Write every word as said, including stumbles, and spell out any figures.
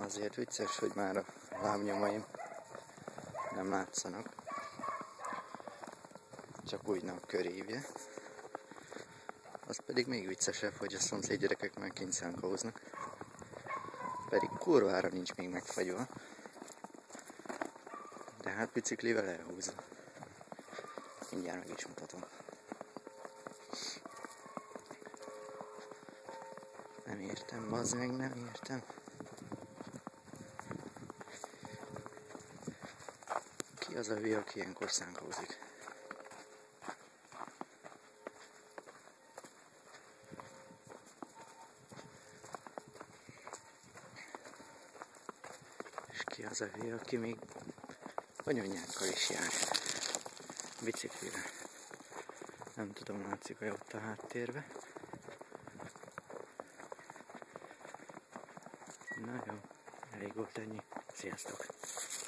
Azért vicces, hogy már a lábnyomaim nem látszanak. Csak úgy napkörívje. Az pedig még viccesebb, hogy a szomszéd gyerekek már kint szánkóznak. Pedig kurvára nincs még megfagyva. De hát biciklivel elhúzza. Mindjárt meg is mutatom. Nem értem, bazd meg, nem értem. Ki az a hülye, aki ilyenkor szánkózik? És ki az a hülye, aki még anyanyákkal is jár? Biciklire. Nem tudom, látszik-e ott a háttérbe. Na jó, elég volt ennyi. Sziasztok!